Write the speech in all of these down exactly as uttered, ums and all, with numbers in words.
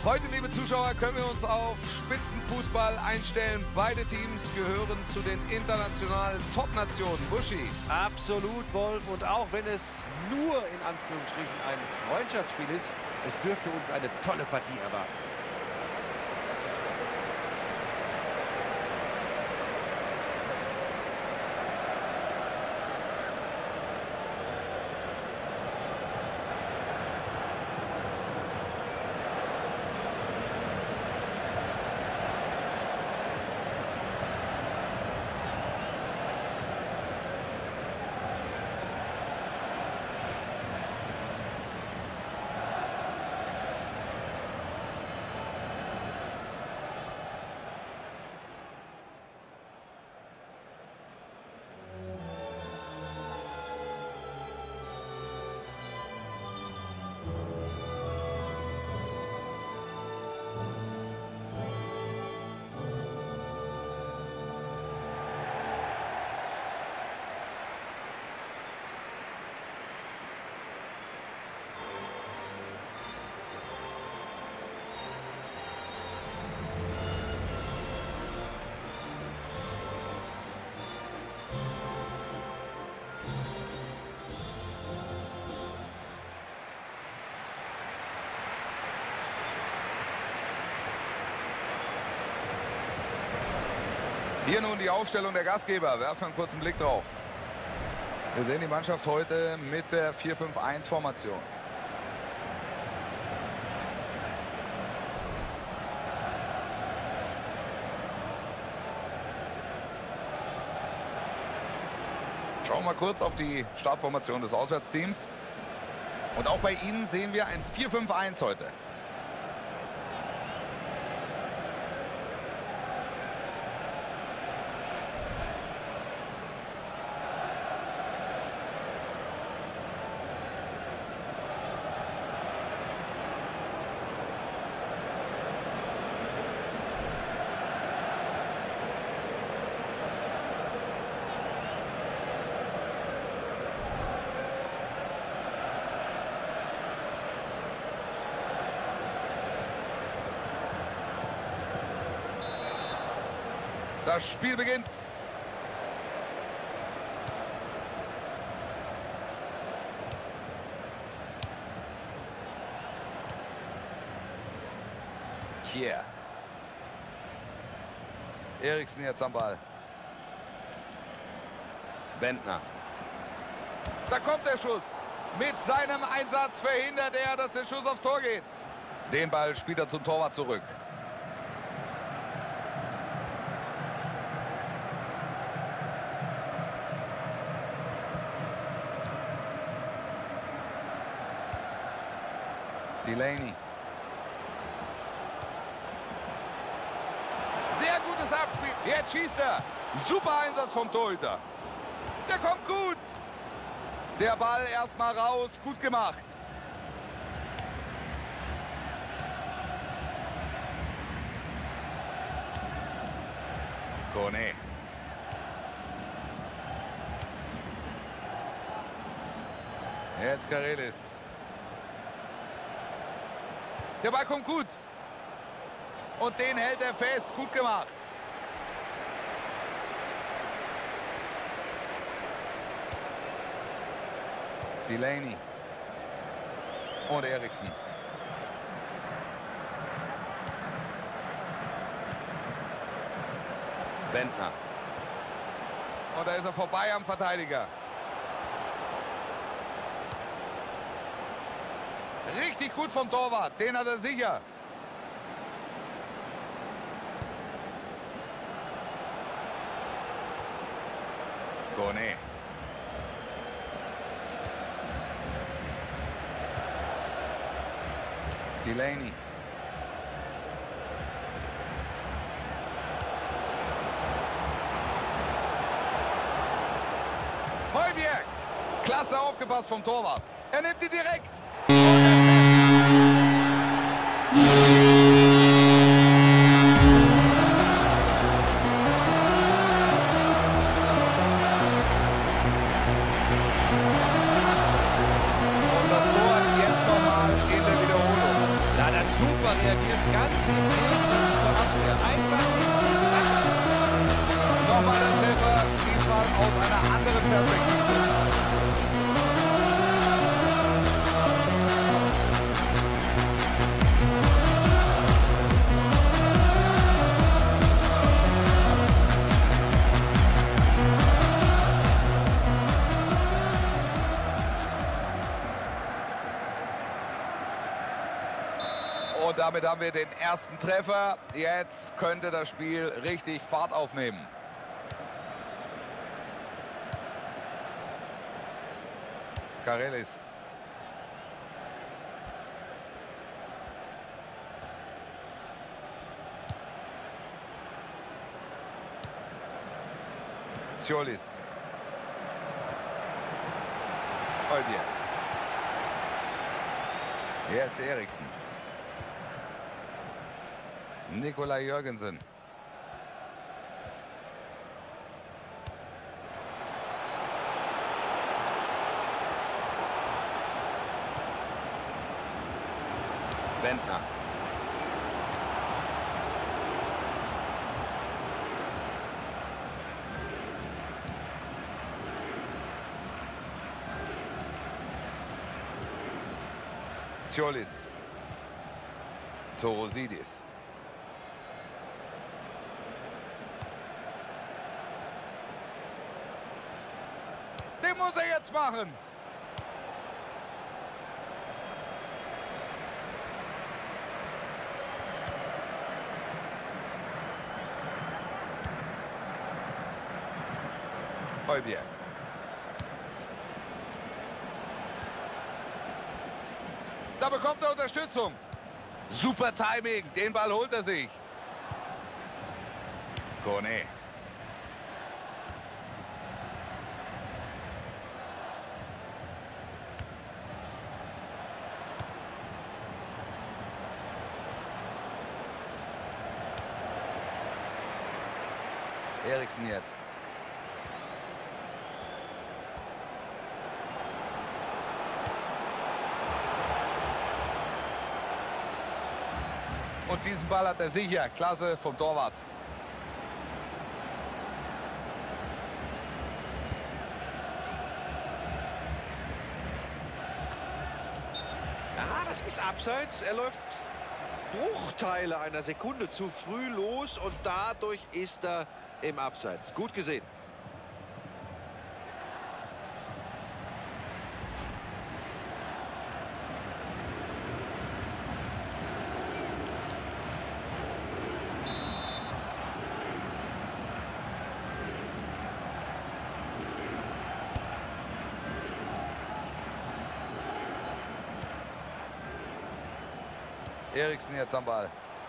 Heute, liebe Zuschauer, können wir uns auf Spitzenfußball einstellen. Beide Teams gehören zu den internationalen Top-Nationen. Buschi. Absolut, Wolf. Und auch wenn es nur in Anführungsstrichen ein Freundschaftsspiel ist, es dürfte uns eine tolle Partie erwarten. Hier nun die Aufstellung der Gastgeber. Werfen einen kurzen Blick drauf. Wir sehen die Mannschaft heute mit der vier fünf eins Formation. Schauen wir mal kurz auf die Startformation des Auswärtsteams. Und auch bei ihnen sehen wir ein vier fünf eins heute. Das Spiel beginnt. Hier. Eriksen jetzt am Ball. Bentner. Da kommt der Schuss. Mit seinem Einsatz verhindert er, dass der Schuss aufs Tor geht. Den Ball spielt er zum Torwart zurück. Delaney. Sehr gutes Abspiel. Jetzt schießt er. Super Einsatz vom Torhüter. Der kommt gut. Der Ball erstmal raus. Gut gemacht. Kone. Jetzt Karelis. Der Ball kommt gut. Und den hält er fest. Gut gemacht. Delaney. Und Eriksen. Bentner. Und da ist er vorbei am Verteidiger. Richtig gut vom Torwart. Den hat er sicher. Kone. Delaney. Højbjerg. Klasse aufgepasst vom Torwart. Er nimmt die direkt. Super reagiert Ganz im Gegensatz zur Abwehr. Einfach nicht tief rein. Nochmal der Treffer, diesmal aus einer anderen Perspektive. Und damit haben wir den ersten Treffer. Jetzt könnte das Spiel richtig Fahrt aufnehmen. Karelis. Tjolis. Holdier. Jetzt Eriksen. Nikolai Jürgensen. Bentner. Tjolis. Torosidis. Den muss er jetzt machen. Holbier. Da bekommt er Unterstützung. Super Timing. Den Ball holt er sich. Kone. Eriksen jetzt. Und diesen Ball hat er sicher. Klasse vom Torwart. Ja, das ist abseits. Er läuft Bruchteile einer Sekunde zu früh los und dadurch ist er im Abseits. Gut gesehen. Eriksen jetzt am Ball.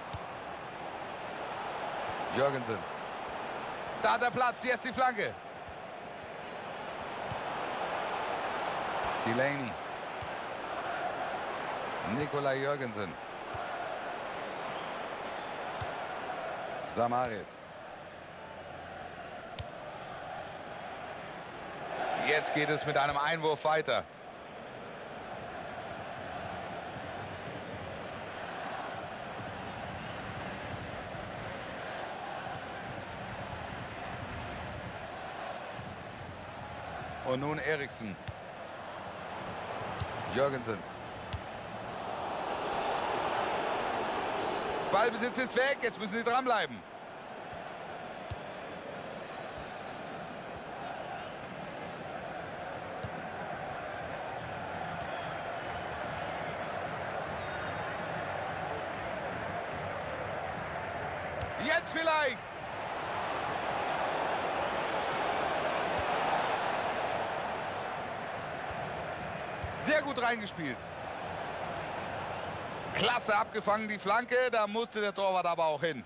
Jürgensen. Da hat er Platz, jetzt die Flanke. Delaney. Nikolai Jürgensen. Samaris. Jetzt geht es mit einem Einwurf weiter. Und nun Eriksen. Jürgensen. Ballbesitz ist weg, jetzt müssen sie dranbleiben. Jetzt vielleicht. Sehr gut reingespielt. Klasse abgefangen, die Flanke. Da musste der Torwart aber auch hin.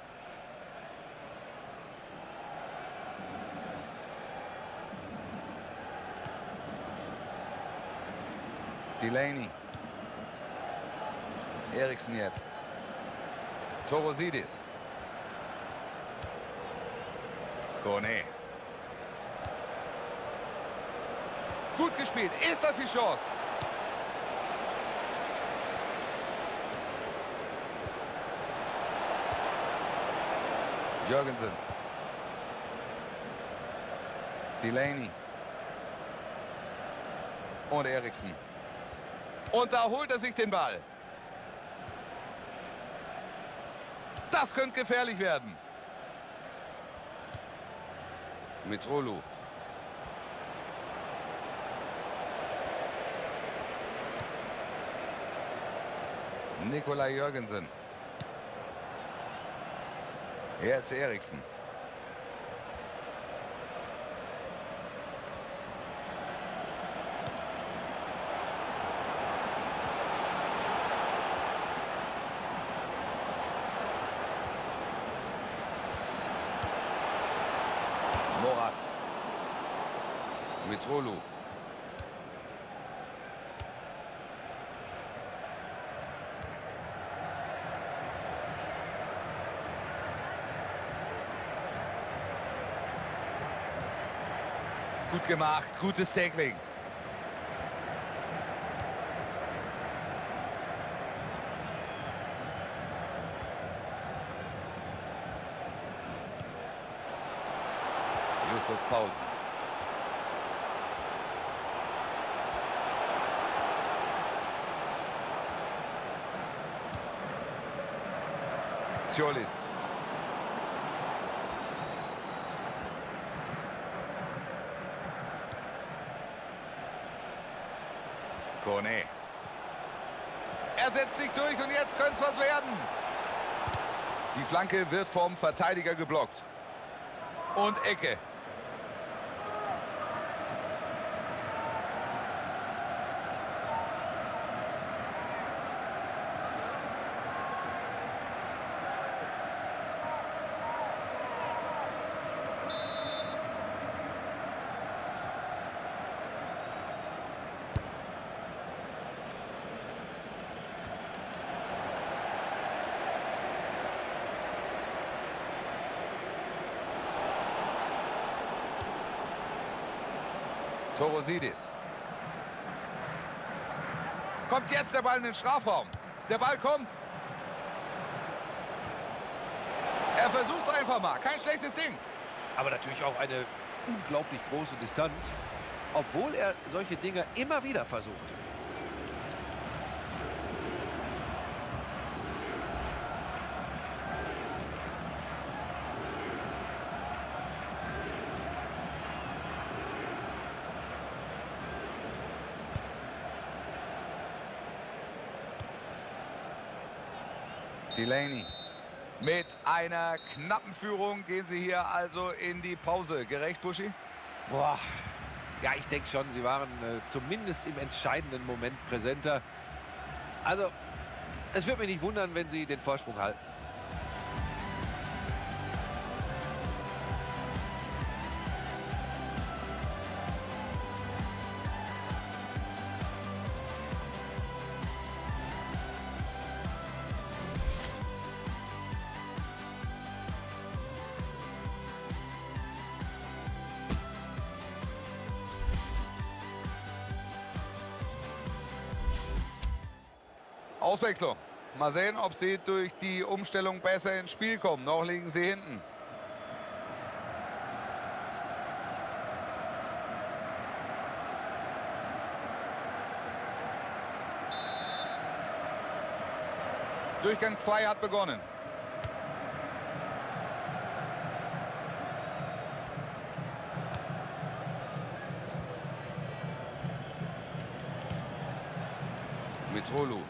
Delaney. Eriksen jetzt. Torosidis. Kone. Gut gespielt. Ist das die Chance? Jürgensen. Delaney. Und Eriksen. Und da holt er sich den Ball. Das könnte gefährlich werden. Mitroglou. Nikolai Jürgensen. Jetzt Eriksen. Moras. Mitroglou. Gut gemacht, gutes Tackling. Yusuf Paulsen. Tjolis. Kone. Er setzt sich durch und jetzt könnte es was werden. Die Flanke wird vom Verteidiger geblockt. Und Ecke. Torosidis. Kommt jetzt der Ball in den Strafraum. Der Ball kommt. Er versucht es einfach mal. Kein schlechtes Ding. Aber natürlich auch eine unglaublich große Distanz, obwohl er solche Dinge immer wieder versucht. Delaney. Mit einer knappen Führung gehen sie hier also in die Pause. Gerecht, Buschi? Boah. Ja, ich denke schon, sie waren äh, zumindest im entscheidenden Moment präsenter. Also, es würde mich nicht wundern, wenn sie den Vorsprung halten. Auswechslung. Mal sehen, ob sie durch die Umstellung besser ins Spiel kommen. Noch liegen sie hinten. Durchgang zwei hat begonnen. Mitroglou.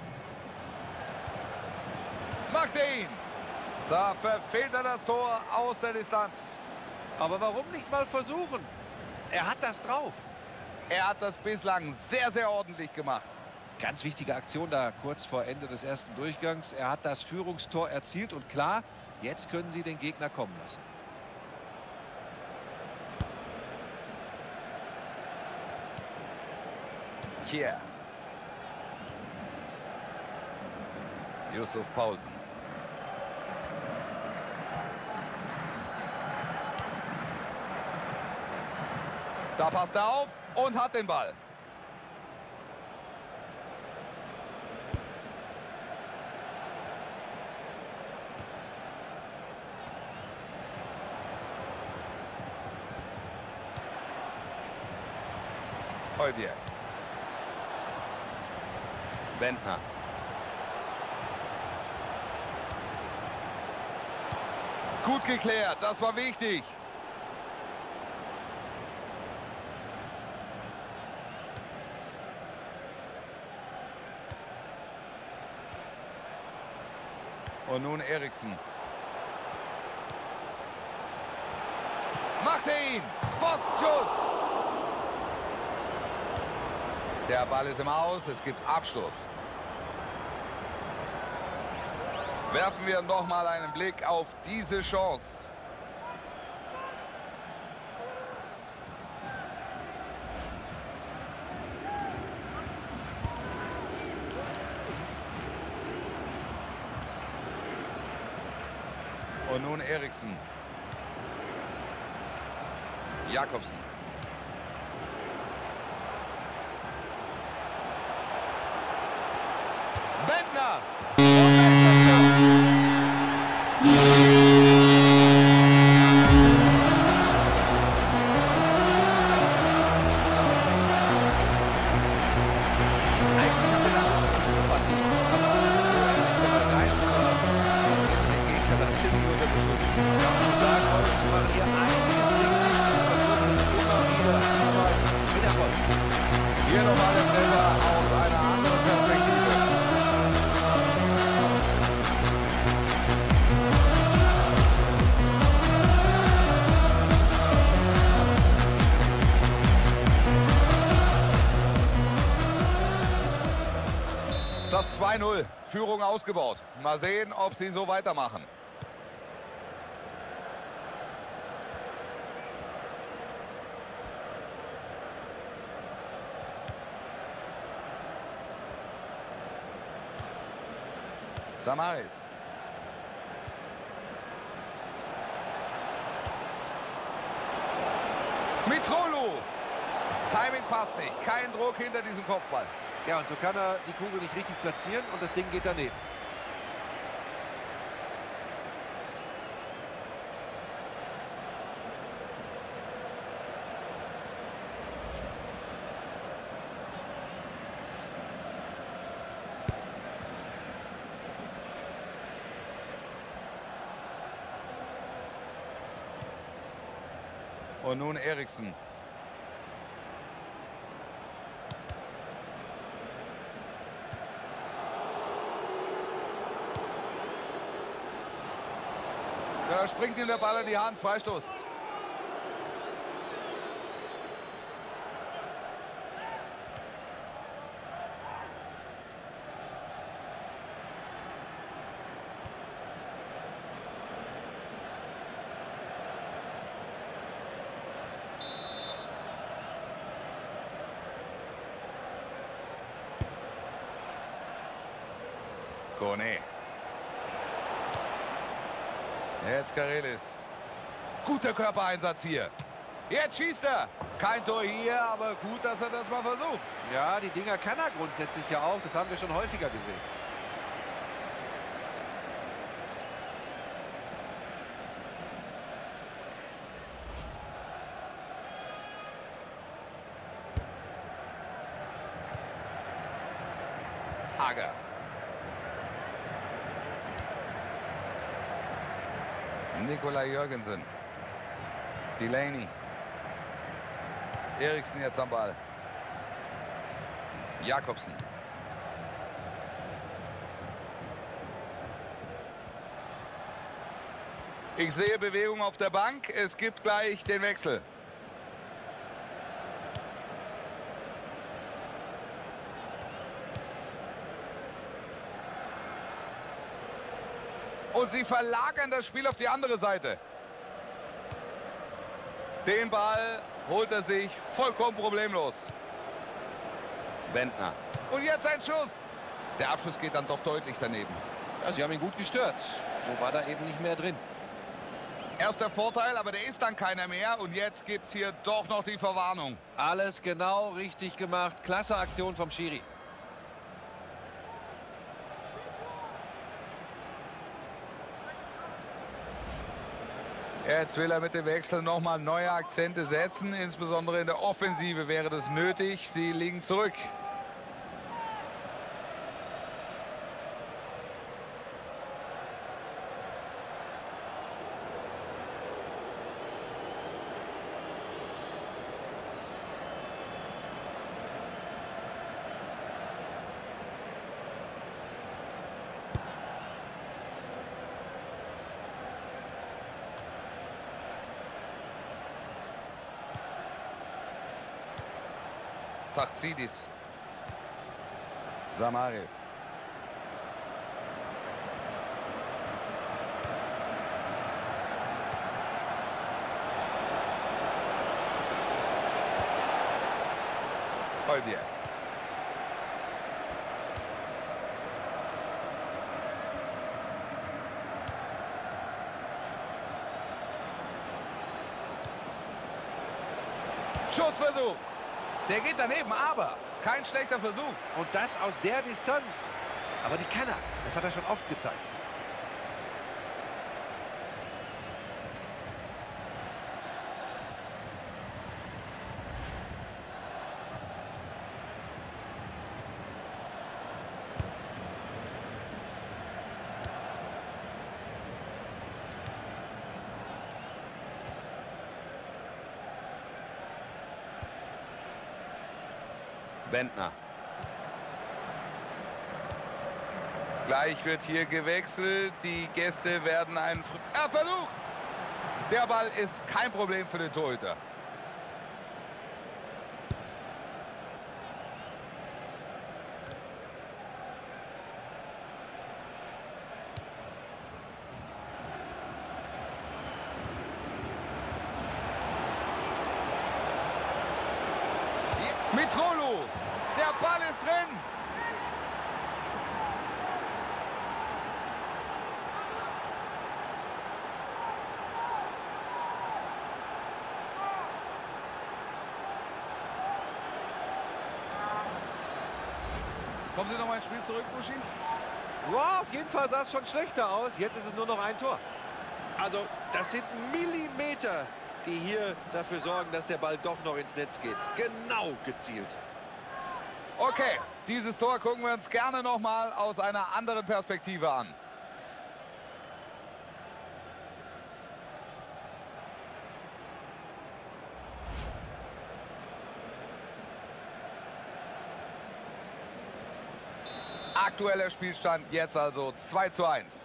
Macht er ihn. Da verfehlt er das Tor aus der Distanz. Aber warum nicht mal versuchen? Er hat das drauf. Er hat das bislang sehr, sehr ordentlich gemacht. Ganz wichtige Aktion da kurz vor Ende des ersten Durchgangs. Er hat das Führungstor erzielt und klar, jetzt können sie den Gegner kommen lassen. Hier. Yusuf Paulsen. Da passt er auf und hat den Ball. Højbjerg. Bentner. Gut geklärt, das war wichtig. Und nun Eriksen. Macht er ihn! Postschuss! Der Ball ist im Aus, es gibt Abstoß. Werfen wir noch mal einen Blick auf diese Chance. Und nun Eriksen. Jakobsen. Bentner. Hier nochmal der Treffer aus einer anderen Perspektive. Das zwei null, Führung ausgebaut. Mal sehen, ob sie so weitermachen. Samaris. Mitroglou. Timing passt nicht. Kein Druck hinter diesem Kopfball. Ja, und so kann er die Kugel nicht richtig platzieren und das Ding geht daneben. Und nun Eriksen. Da springt ihm der Ball in die Hand. Freistoß. Kone. Jetzt Karelis. Guter Körpereinsatz hier. Jetzt schießt er. Kein Tor hier, aber gut, dass er das mal versucht. Ja, die Dinger kann er grundsätzlich ja auch. Das haben wir schon häufiger gesehen. Hager. Nikolai Jürgensen. Delaney. Eriksen jetzt am Ball. Jakobsen. Ich sehe Bewegung auf der Bank. Es gibt gleich den Wechsel. Und sie verlagern das Spiel auf die andere Seite. Den Ball holt er sich vollkommen problemlos. Bentner. Und jetzt ein Schuss. Der Abschuss geht dann doch deutlich daneben. Ja, sie haben ihn gut gestört. So war da eben nicht mehr drin. Erster Vorteil, aber der ist dann keiner mehr. Und jetzt gibt es hier doch noch die Verwarnung. Alles genau richtig gemacht. Klasse Aktion vom Schiri. Jetzt will er mit dem Wechsel nochmal neue Akzente setzen. Insbesondere in der Offensive wäre das nötig. Sie liegen zurück. Tachzidis. Samaris. Holbier. Schussversuch. Der geht daneben, aber kein schlechter Versuch. Und das aus der Distanz. Aber die kann er. Das hat er schon oft gezeigt. Bentner. Gleich wird hier gewechselt. Die Gäste werden einen... Er versucht's! Der Ball ist kein Problem für den Torhüter. Mitrolu, der Ball ist drin. Kommen Sie noch mal ins Spiel zurück, Buschi? Ja, auf jeden Fall sah es schon schlechter aus. Jetzt ist es nur noch ein Tor. Also, das sind Millimeter, die hier dafür sorgen, dass der Ball doch noch ins Netz geht. Genau gezielt. Okay, dieses Tor gucken wir uns gerne noch mal aus einer anderen Perspektive an. Aktueller Spielstand jetzt also zwei zu eins.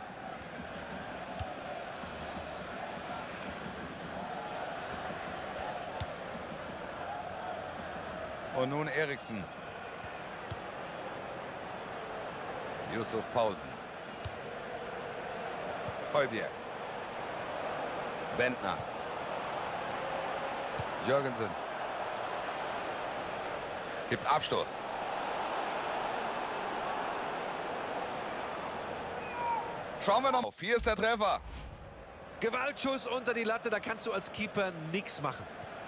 Und nun Eriksen. Yusuf Paulsen. Holbier. Bentner. Jürgensen. Gibt Abstoß. Schauen wir noch. Hier ist der Treffer. Gewaltschuss unter die Latte, da kannst du als Keeper nichts machen.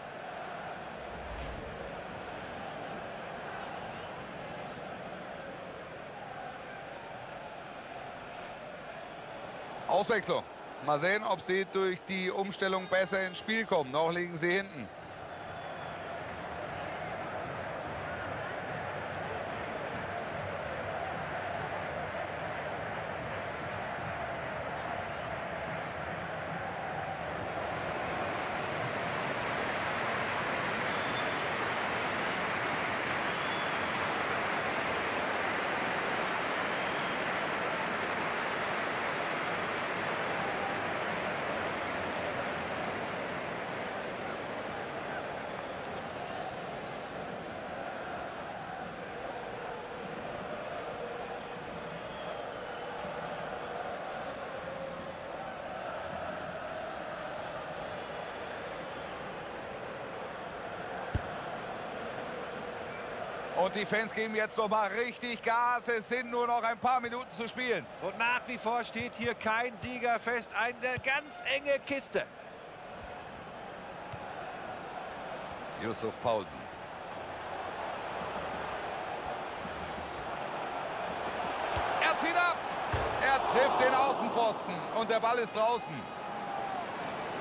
Auswechslung. Mal sehen, ob sie durch die Umstellung besser ins Spiel kommen. Noch liegen sie hinten. Und die Fans geben jetzt noch mal richtig Gas. Es sind nur noch ein paar Minuten zu spielen. Und nach wie vor steht hier kein Sieger fest. Eine ganz enge Kiste. Yusuf Paulsen. Er zieht ab. Er trifft den Außenpfosten und der Ball ist draußen.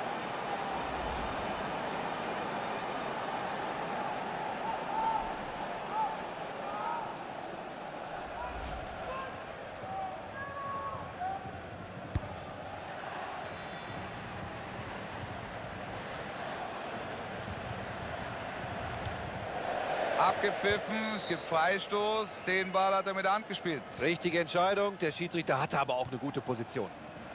Abgepfiffen, es gibt Freistoß. Den Ball hat er mit der Hand gespielt. Richtige Entscheidung. Der Schiedsrichter hatte aber auch eine gute Position.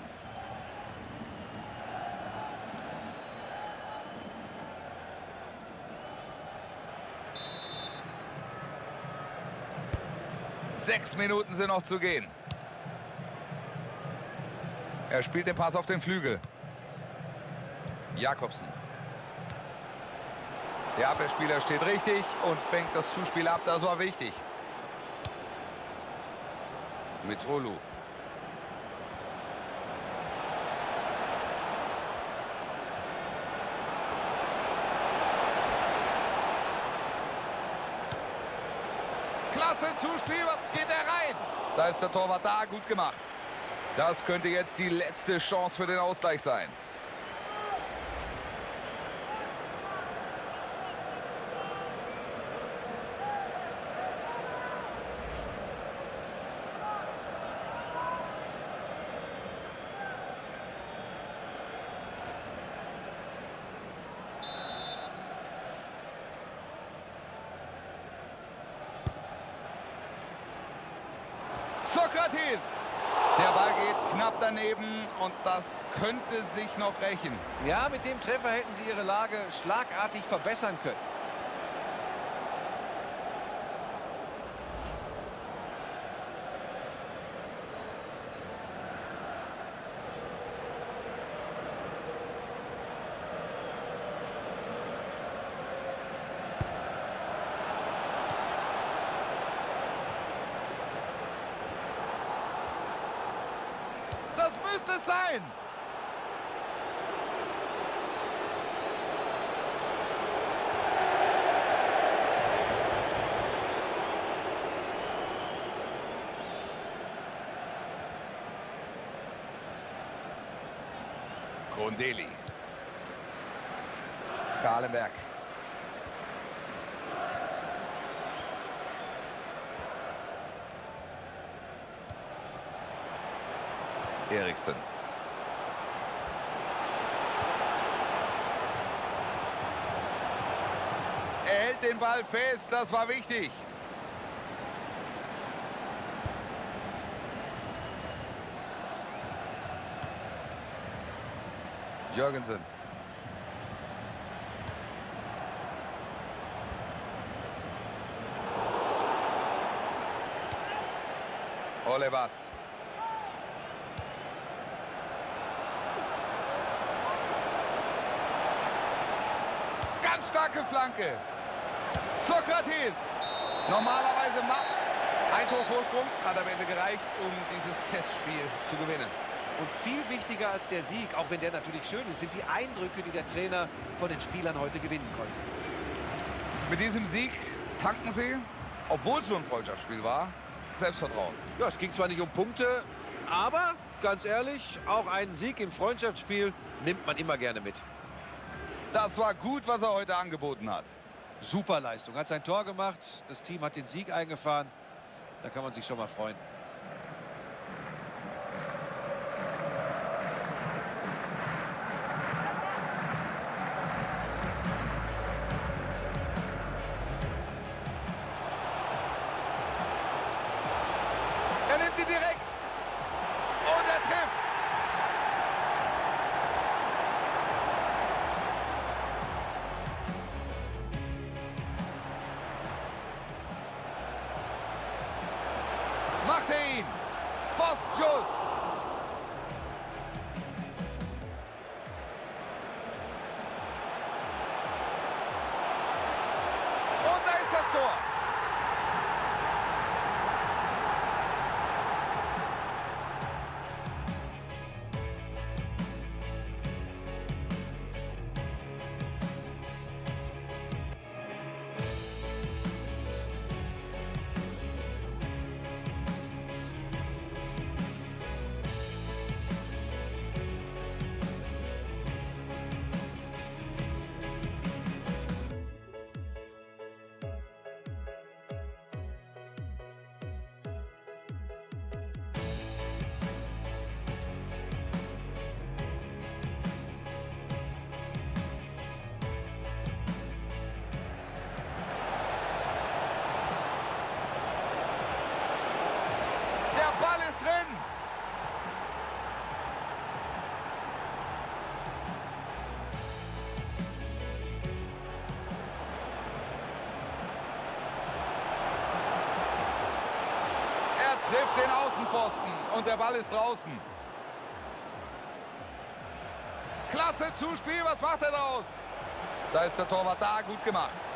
Sechs Minuten sind noch zu gehen. Er spielt den Pass auf den Flügel. Jakobsen. Der Abwehrspieler steht richtig und fängt das Zuspiel ab. Das war wichtig. Mitroglou. Klasse Zuspiel, geht er rein. Da ist der Torwart da, gut gemacht. Das könnte jetzt die letzte Chance für den Ausgleich sein. Sokratis. Der Ball geht knapp daneben und das könnte sich noch rächen. Ja, mit dem Treffer hätten sie ihre Lage schlagartig verbessern können. Das müsste es sein. Kondeli. Kahlenberg. Eriksen. Er hält den Ball fest, das war wichtig. Jürgensen. Olevas. Ganz starke Flanke. Sokratis. Normalerweise macht. Ein Tor Vorsprung hat am Ende gereicht, um dieses Testspiel zu gewinnen. Und viel wichtiger als der Sieg, auch wenn der natürlich schön ist, sind die Eindrücke, die der Trainer von den Spielern heute gewinnen konnte. Mit diesem Sieg tanken sie, obwohl es nur ein Freundschaftsspiel war, Selbstvertrauen. Ja, es ging zwar nicht um Punkte, aber ganz ehrlich, auch einen Sieg im Freundschaftsspiel nimmt man immer gerne mit. Das war gut, was er heute angeboten hat. Super Leistung, hat sein Tor gemacht, das Team hat den Sieg eingefahren, da kann man sich schon mal freuen. Er nimmt sie direkt und er trifft. Macht er ihn. Postschuss. Und da ist das Tor. Trifft den Außenpfosten und der Ball ist draußen. Klasse Zuspiel, was macht er daraus? Da ist der Torwart da, gut gemacht.